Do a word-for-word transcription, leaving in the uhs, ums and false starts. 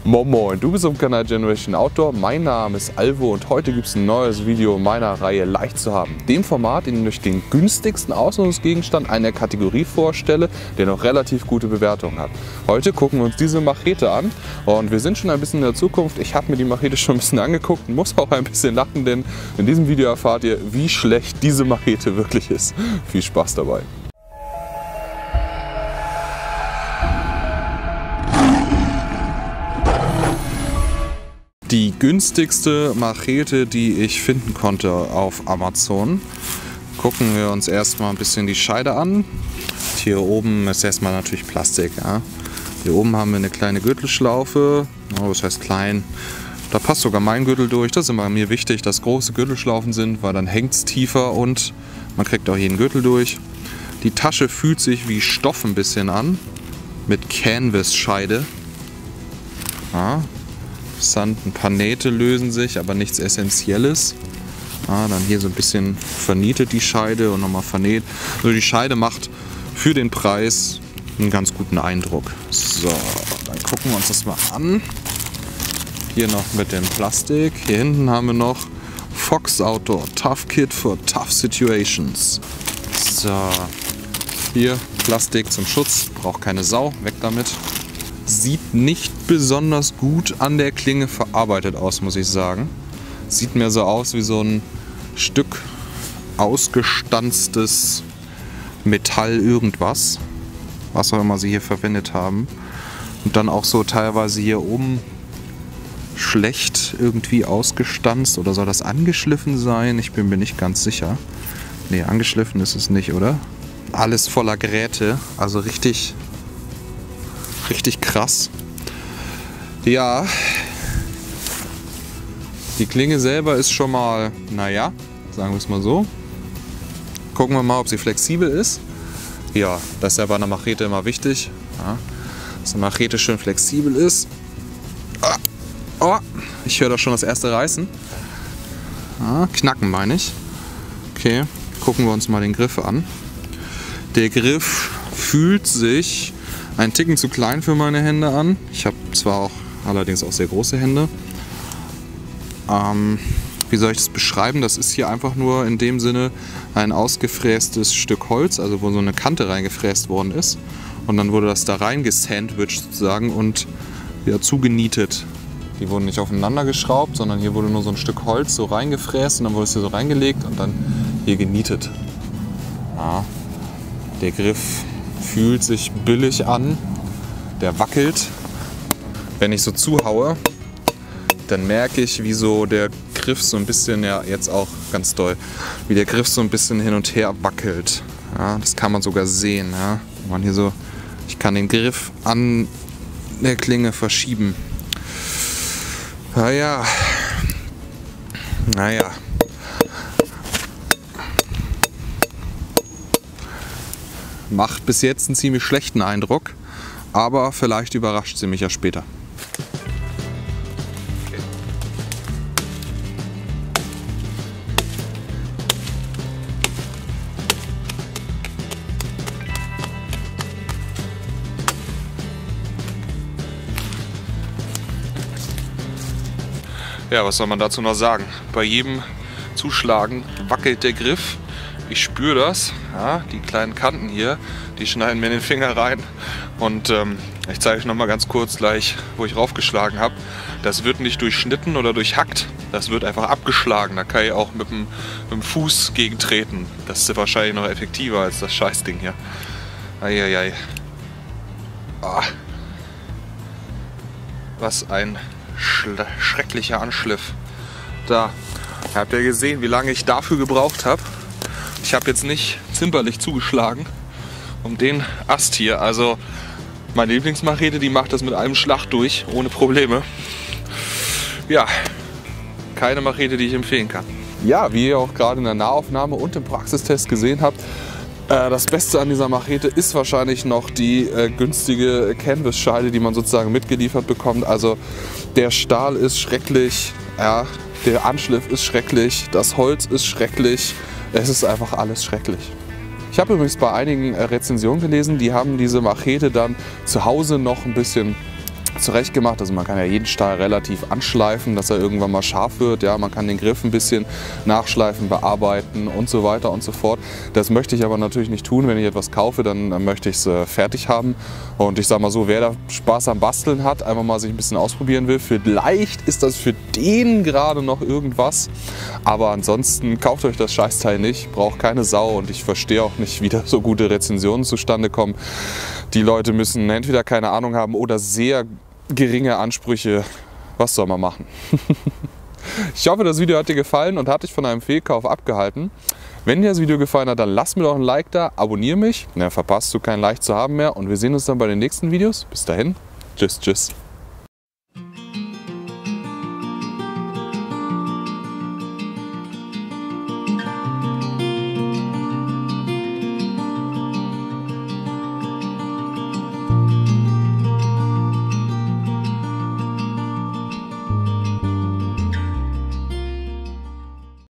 Moin Moin, du bist auf dem Kanal Generation Outdoor. Mein Name ist Alvo und heute gibt es ein neues Video meiner Reihe Leicht zu haben. Dem Format, in dem ich den günstigsten Ausrüstungsgegenstand einer Kategorie vorstelle, der noch relativ gute Bewertungen hat. Heute gucken wir uns diese Machete an und wir sind schon ein bisschen in der Zukunft. Ich habe mir die Machete schon ein bisschen angeguckt und muss auch ein bisschen lachen, denn in diesem Video erfahrt ihr, wie schlecht diese Machete wirklich ist. Viel Spaß dabei. Die günstigste Machete, die ich finden konnte auf Amazon. Gucken wir uns erstmal ein bisschen die Scheide an. Hier oben ist erstmal natürlich Plastik. Ja. Hier oben haben wir eine kleine Gürtelschlaufe. Oh, das heißt klein. Da passt sogar mein Gürtel durch. Das ist immer mir wichtig, dass große Gürtelschlaufen sind, weil dann hängt es tiefer und man kriegt auch jeden Gürtel durch. Die Tasche fühlt sich wie Stoff ein bisschen an. Mit Canvas-Scheide. Ja. Ein paar Nähte lösen sich, aber nichts Essentielles. Ja, dann hier so ein bisschen vernietet die Scheide und nochmal vernäht. Also die Scheide macht für den Preis einen ganz guten Eindruck. So, dann gucken wir uns das mal an. Hier noch mit dem Plastik. Hier hinten haben wir noch Fox Outdoor Tough Kit for Tough Situations. So, hier Plastik zum Schutz, braucht keine Sau, weg damit. Sieht nicht besonders gut an der Klinge verarbeitet aus, muss ich sagen. Sieht mir so aus wie so ein Stück ausgestanztes Metall irgendwas, was auch immer sie hier verwendet haben. Und dann auch so teilweise hier oben schlecht irgendwie ausgestanzt, oder soll das angeschliffen sein? Ich bin mir nicht ganz sicher. Ne, angeschliffen ist es nicht, oder? Alles voller Gräte, also richtig... Richtig krass. Ja, die Klinge selber ist schon mal, naja, sagen wir es mal so. Gucken wir mal, ob sie flexibel ist. Ja, das ist ja bei einer Machete immer wichtig, ja, dass eine Machete schön flexibel ist. Ah, oh, ich höre da schon das erste Reißen. Ja, knacken meine ich. Okay, gucken wir uns mal den Griff an. Der Griff fühlt sich ein Ticken zu klein für meine Hände an. Ich habe zwar auch allerdings auch sehr große Hände. Ähm, wie soll ich das beschreiben? Das ist hier einfach nur in dem Sinne ein ausgefrästes Stück Holz, also wo so eine Kante reingefräst worden ist. Und dann wurde das da reingesandwiched sozusagen und wieder zugenietet. Die wurden nicht aufeinander geschraubt, sondern hier wurde nur so ein Stück Holz so reingefräst und dann wurde es hier so reingelegt und dann hier genietet. Ja, der Griff fühlt sich billig an, der wackelt. Wenn ich so zuhaue, dann merke ich, wie so der Griff so ein bisschen, ja jetzt auch ganz doll, wie der Griff so ein bisschen hin und her wackelt. Ja, das kann man sogar sehen. Ja. Man hier so, ich kann den Griff an der Klinge verschieben. Naja, naja. Macht bis jetzt einen ziemlich schlechten Eindruck, aber vielleicht überrascht sie mich ja später. Okay. Ja, was soll man dazu noch sagen? Bei jedem Zuschlagen wackelt der Griff. Ich spüre das, ja, die kleinen Kanten hier, die schneiden mir in den Finger rein. Und ähm, ich zeige euch noch mal ganz kurz gleich, wo ich raufgeschlagen habe. Das wird nicht durchschnitten oder durchhackt, das wird einfach abgeschlagen. Da kann ich auch mit dem, mit dem Fuß gegentreten. Das ist wahrscheinlich noch effektiver als das Scheißding hier. Eieiei. Ah. Was ein schrecklicher Anschliff. Da, habt ihr gesehen, wie lange ich dafür gebraucht habe? Ich habe jetzt nicht zimperlich zugeschlagen um den Ast hier. Also meine Lieblingsmachete, die macht das mit einem Schlag durch, ohne Probleme. Ja, keine Machete, die ich empfehlen kann. Ja, wie ihr auch gerade in der Nahaufnahme und im Praxistest gesehen habt, äh, das Beste an dieser Machete ist wahrscheinlich noch die äh, günstige Canvas-Scheide, die man sozusagen mitgeliefert bekommt. Also der Stahl ist schrecklich, ja, der Anschliff ist schrecklich, das Holz ist schrecklich. Es ist einfach alles schrecklich. Ich habe übrigens bei einigen Rezensionen gelesen, die haben diese Machete dann zu Hause noch ein bisschen zurecht gemacht. Also man kann ja jeden Stahl relativ anschleifen, dass er irgendwann mal scharf wird. Ja, man kann den Griff ein bisschen nachschleifen, bearbeiten und so weiter und so fort. Das möchte ich aber natürlich nicht tun. Wenn ich etwas kaufe, dann möchte ich es äh, fertig haben. Und ich sage mal so, wer da Spaß am Basteln hat, einfach mal sich ein bisschen ausprobieren will, vielleicht ist das für den gerade noch irgendwas. Aber ansonsten kauft euch das Scheißteil nicht, braucht keine Sau, und ich verstehe auch nicht, wie da so gute Rezensionen zustande kommen. Die Leute müssen entweder keine Ahnung haben oder sehr geringe Ansprüche. Was soll man machen? Ich hoffe, das Video hat dir gefallen und hat dich von einem Fehlkauf abgehalten. Wenn dir das Video gefallen hat, dann lass mir doch ein Like da, abonniere mich, dann verpasst du kein Like zu haben mehr, und wir sehen uns dann bei den nächsten Videos. Bis dahin, tschüss, tschüss.